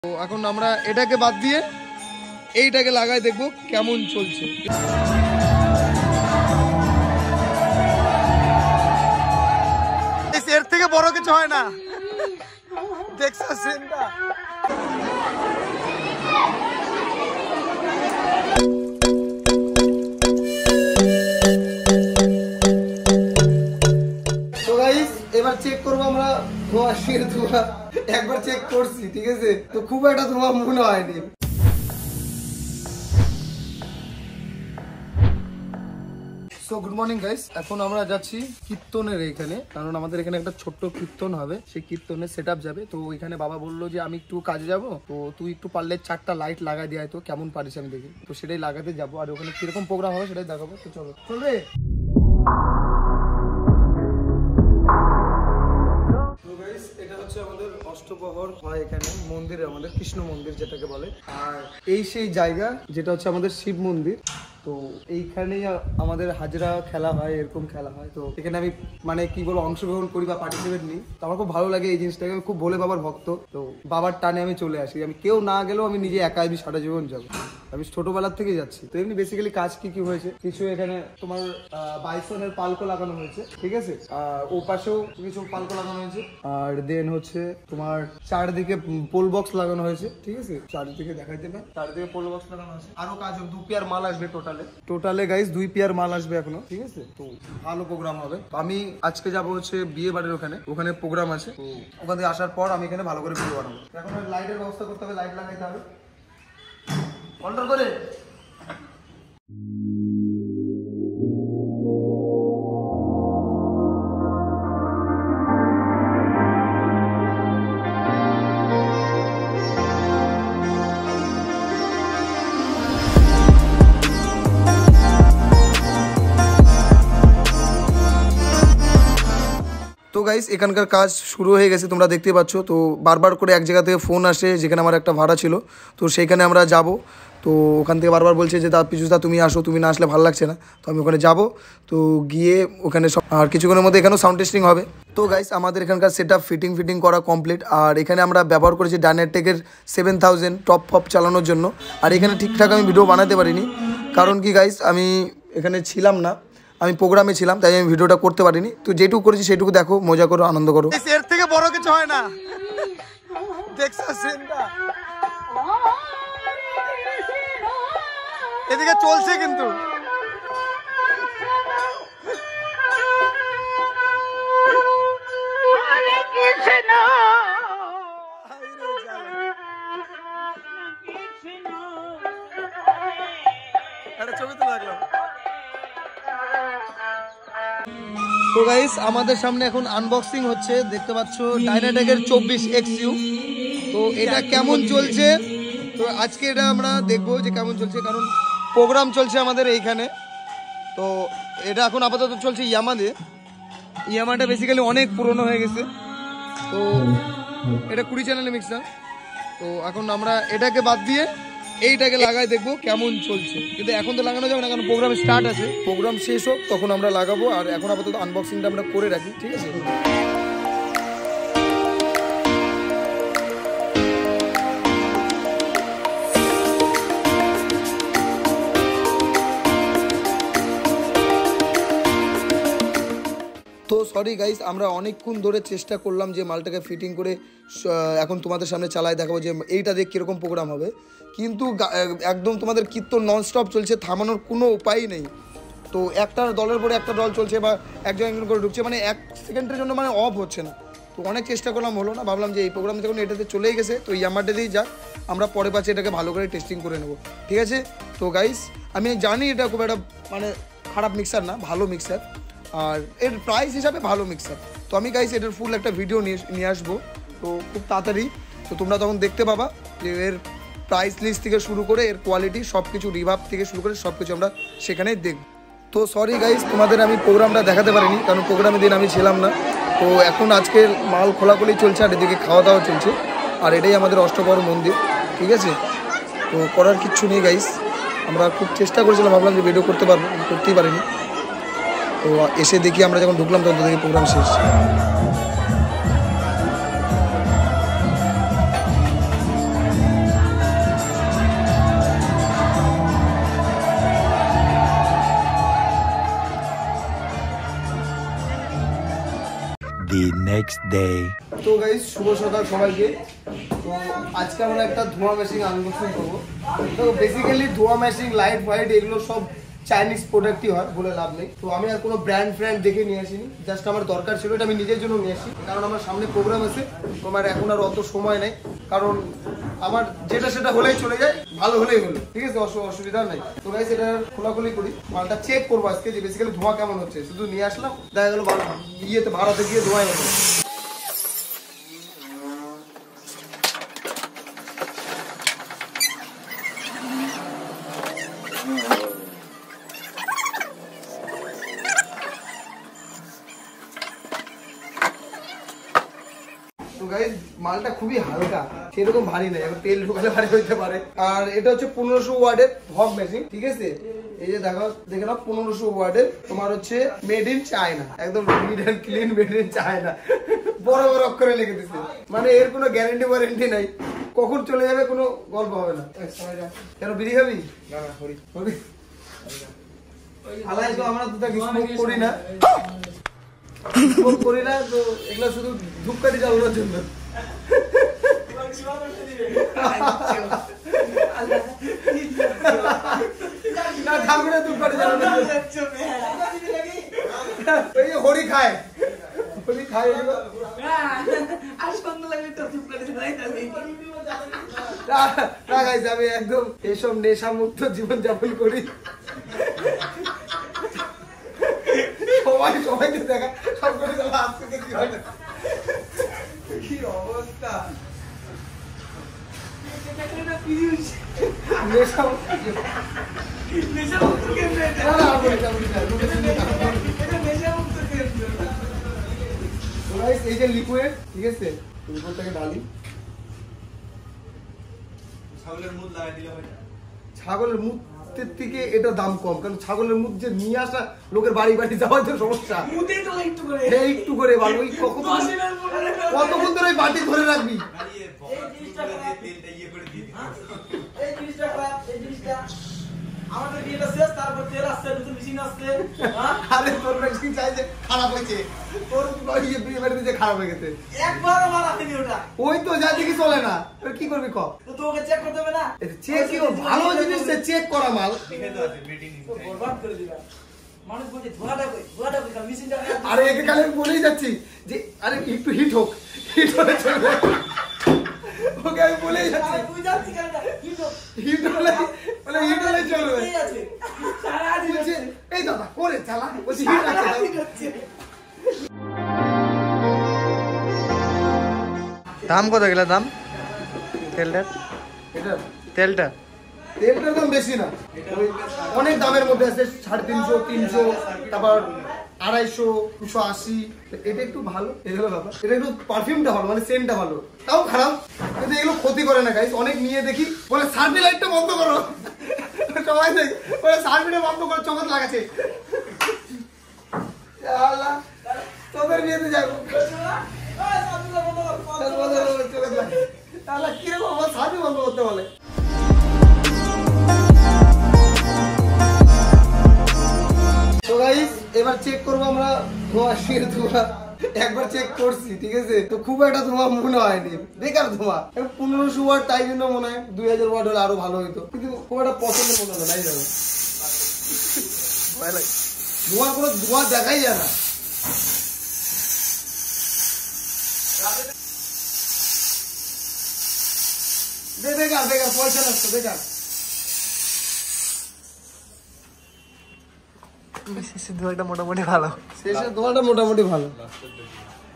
তো এখন আমরা এটাকে বাদ দিয়ে এইটাকে লাগাই দেখবো কেমন চলছে। এর থেকে বড় কিছু হয় না, দেখছো সিনটা? তো গাইস এবার চেক করবো আমরা ধোঁয়া, শির ধোঁয়া একবার চেক করছি, ঠিক আছে? তো খুব একটা ধোঁয়া মনে হয়নি। সো গুড মর্নিং গাইস, এখন আমরা যাচ্ছি কীর্তনের এইখানে, কারণ আমাদের এখানে একটা ছোট্ট কীর্তন হবে, সেই কীর্তনের সেটআপ যাবে। তো ওইখানে বাবা বললো যে আমি একটু কাজে যাব, তো তুই একটু পারলে 4টা লাইট লাগাই দিয়ে তো কেমন পারিস আমি দেখি। তো সেটাই লাগাতে যাবো, আর ওখানে কিরকম প্রোগ্রাম হবে সেটাই দেখাবো। তো চলো চলবে। এটা হচ্ছে আমাদের অষ্টপ্রহর হয় এখানে মন্দিরে, আমাদের কৃষ্ণ মন্দির যেটাকে বলে। আর এই সেই জায়গা যেটা হচ্ছে আমাদের শিব মন্দির। তো এইখানেই আমাদের হাজরা খেলা হয়, এরকম খেলা হয়। তো এখানে আমি মানে কি বলবো অংশগ্রহণ করি বা পার্টিসিপেট নিই। তো আমার খুব ভালো লাগে এই জিনিসটাকে, আমি খুব ভোলে বাবার ভক্ত। তো বাবার টানে আমি চলে আসি, আমি কেউ না গেলেও আমি নিজে একা আমি সারা জীবন যাবো, আমি ছোটবেলার থেকে যাচ্ছি। তো এমনি বেসিক্যালি কাজ কি হয়েছে, কিছু এখানে তোমার বাইসনের পালকো লাগানো হয়েছে, ঠিক আছে? আর ও পাশেও কিছু পালকো লাগানো হয়েছে। আর দেন হচ্ছে তোমার চারদিকে পোল বক্স লাগানো হয়েছে, ঠিক আছে? চারিদিকে দেখাই দেবে, চারিদিকে পোল বক্স লাগানো হয়েছে। আরো কাজ 2 পেয়ার মাল আসবে টোটালে গাইস, 2 পেয়ার মাল আসবে এখনো, ঠিক আছে? তো ভালো প্রোগ্রাম হবে। আমি আজকে যাবো হচ্ছে বিয়ে বাড়ির ওখানে প্রোগ্রাম আছে। তো ওখান থেকে আসার পর আমি এখানে ভালো করে ভিডিও বানাবো। এখন লাইটের ব্যবস্থা করতে হবে, লাইট লাগাইতে হবে অল্টার করে। তো গাইস এখানকার কাজ শুরু হয়ে গেছে, তোমরা দেখতে পাচ্ছ। তো বারবার করে এক জায়গা থেকে ফোন আসে, যেখানে আমার একটা ভাড়া ছিল, তো সেইখানে আমরা যাব। তো ওখান থেকে বারবার বলছে যে পিছুদা তুমি আসো, তুমি না আসলে ভালো লাগছে না। তো আমি ওখানে যাব, তো গিয়ে ওখানে আর কিছুক্ষণের মধ্যে এখানেও সাউন্ড টেস্টিং হবে। তো গাইস আমাদের এখানকার সেটআপ ফিটিং করা কমপ্লিট। আর এখানে আমরা ব্যবহার করেছি ডাইনেটেকের 7000 টপ ফপ চালানোর জন্য। আর এখানে ঠিকঠাক আমি ভিডিও বানাতে পারিনি, কারণ কি গাইস আমি এখানে ছিলাম না, আমি প্রোগ্রামে ছিলাম, তাই আমি ভিডিওটা করতে পারিনি। তো যেটুকু করেছি সেটুকু দেখো, মজা করো, আনন্দ করো। এর থেকে বড় কিছু হয় না, দেখছো সিনটা? এদিকে চলছে কিন্তু ছবি তো লাগলো। তো গাইস আমাদের সামনে এখন আনবক্সিং হচ্ছে, দেখতে পাচ্ছ ডাইনাটেকের 24XU। তো এটা কেমন চলছে, তো আজকে এটা আমরা দেখবো যে কেমন চলছে, কারণ প্রোগ্রাম চলছে আমাদের এইখানে। তো এটা এখন আপাতত চলছে ইয়ামাটা বেসিক্যালি অনেক পুরনো হয়ে গেছে। তো এটা 20 চ্যানেলের মিক্সার। তো এখন আমরা এটাকে বাদ দিয়ে এইটাকে লাগাই দেখবো কেমন চলছে, কিন্তু এখন তো লাগানো যাবে না, কারণ প্রোগ্রাম স্টার্ট আছে। প্রোগ্রাম শেষ হোক তখন আমরা লাগাবো। আর এখন আপাতত আনবক্সিংটা আমরা করে রাখি, ঠিক আছে? তো সরি গাইস, আমরা অনেকক্ষণ ধরে চেষ্টা করলাম যে মালটাকে ফিটিং করে এখন তোমাদের সামনে চালাই দেখাবো যে এইটা দেখ কীরকম প্রোগ্রাম হবে। কিন্তু একদম তোমাদের কীর্তন ননস্টপ চলছে, থামানোর কোনো উপায়ই নেই। তো একটা দলের পরে একটা দল চলছে, বা একজন করে ঢুকছে, মানে 1 সেকেন্ডের জন্য মানে অফ হচ্ছে না। তো অনেক চেষ্টা করলাম, হলো না। ভাবলাম যে এই প্রোগ্রাম যখন এটাতে চলেই গেছে, তো ইয়ামাটাতেই যাক, আমরা পরে পাচ্ছে এটাকে ভালো করে টেস্টিং করে নেবো, ঠিক আছে? তো গাইস আমি জানি এটা খুব একটা মানে খারাপ মিক্সার না, ভালো মিক্সার, আর এর প্রাইস হিসাবে ভালো মিক্সার। তো আমি গাইস এটার ফুল একটা ভিডিও নিয়ে আসবো, তো খুব তাড়াতাড়ি। তো তোমরা তখন দেখতে পাবা যে এর প্রাইস লিস্ট থেকে শুরু করে এর কোয়ালিটি সব কিছু, রিভাব থেকে শুরু করে সব কিছু আমরা সেখানেই দেখব। তো সরি গাইস তোমাদের আমি প্রোগ্রামটা দেখাতে পারিনি, কারণ প্রোগ্রামের দিন আমি ছিলাম না। তো এখন আজকে মাল খোলাখুলি চলছে, আর এদিকে খাওয়া দাওয়া চলছে। আর এটাই আমাদের অষ্টপ্রহর মন্দির, ঠিক আছে? তো করার কিচ্ছু নেই গাইস, আমরা খুব চেষ্টা করেছিলাম, ভাবলাম যে ভিডিও করতে পারবো, করতেই পারিনি। তো এসে দেখি আমরা যখন ঢুকলাম তখন দেখি প্রোগ্রাম শেষ। next day. তো গাইস শুভ সকাল সবাইকে। তো আজকে আমরা একটা ধোঁয়া মেশিন আনবক্সিং করবো। তো বেসিক্যালি ধোঁয়া মেশিন লাইট ফাইট এগুলো সব চাইনিজ প্রোডাক্টই হয়, বলে লাভ নেই। তো আমি আর কোনো ব্র্যান্ড দেখে নিয়ে আসিনি, জাস্ট আমার দরকার ছিল, এটা আমি নিজের জন্য নিয়ে আসি, কারণ আমার সামনে প্রোগ্রাম আছে। তোমার এখন আর অত সময় নেই, কারণ আমার যেটা সেটা হলেই চলে যায়, ভালো হলেই হলো, ঠিক আছে, অসুবিধা নাই। তো গাইস এটা খোলাখুলি করি, মালটা চেক করবো আজকে যে বেসিক্যালি ধোঁয়া কেমন হচ্ছে। শুধু নিয়ে আসলাম, দেখা গেলো ইয়েতে ভাড়াতে গিয়ে ধোঁয়াই হলো। মালটা খুবই হালকা, সেরকম ভারী নাই, তেল ঢুকালে ভারী হইতে পারে। আর এটা হচ্ছে 1500 ওয়াটের ভগ মেশিন, ঠিক আছে। এই যে দেখে নাও 1500 ওয়াটের, তোমার হচ্ছে মেড ইন চায়না, একদম neat and clean made in China, বড় বড় অক্ষরে লিখে দিচ্ছে। মানে এর কোনো গ্যারান্টি ওয়ারেন্টি নাই, কখন চলে যাবে কোনো গল্প হবে না। কেন বিড়ি খাবি? আমরা তো স্মোক করি না, করি না, তো এগুলো শুধু ধূপকাঠি জ্বালানোর জন্য। হরি খায়, হরি খায় আমি একদম এসব নেশা মুক্ত জীবন যাপন করি। সবাইকে দেখা সব করে কি অবস্থা। এই যে লিকুইড, ঠিক আছে, লিকুইডটাকে ঢালি। ছাগলের মুখ লাগাই দিলে হয় না? ছাগলের মুখ থেকে এটা দাম কম, কারণ ছাগলের মুখ যে নিয়ে আসা লোকের বাড়ি বাড়ি যাওয়ার যে সমস্যা, একটু করে ওই কতক্ষণ ধরে বাটি ধরে রাখবি। ওই তো যা দেখি চলে না, কি করবি? ভালো জিনিস চেক করা মাল। আরে একে কালে বলেই যাচ্ছি যে আরে একটু হিট হোক, হিট হলে চলবে। ওকে আমি বলেই যাচ্ছি হিট হলে চলবে। এই দাদা করে চালা, বলছি হিট আছে। দাম কত গেল? দাম তেলটার, তেলটার দাম বেশি না, অনেক দামের মধ্যে আছে, 350, 300, তারপর 250, 280। এটা একটু ভালো, এগুলো ব্যাপার। এটা একটু পারফিউমটা ভালো, মানে সেন্টটা ভালো, তাও খারাপ, কিন্তু এগুলো ক্ষতি করে না গাইস। অনেক নিয়ে দেখি বলে সার্ভি লাইটটা বন্ধ করো, সবাই দেখি বলে সার্ভিটা বন্ধ করো, চোখ লাগাচ্ছে। তোদের বিয়েতে যাবো কিরকম সার্ভি বন্ধ করতে বলে। তো গাইস এবার চেক করবো আমরা ধোঁয়া, ধোঁয়া একবার চেক করছি, ঠিক আছে। তো খুব একটা ধোঁয়া মনে হয়নি, বেকার ধোঁয়া। 1500 ওয়াট, তাই জন্য মনে হয় 2000 ওয়াট হলে আরো ভালো হইতো, কিন্তু খুব একটা পছন্দের মনে হলো, তাই যাবে ধোঁয়া, কোনো ধোঁয়া দেখাই যায় না। বেকার বেকার পয়সা লাগতো, বেকার। শেষের ধোঁয়াটা মোটামুটি ভালো, শেষের ধোঁয়াটা মোটামুটি ভালো।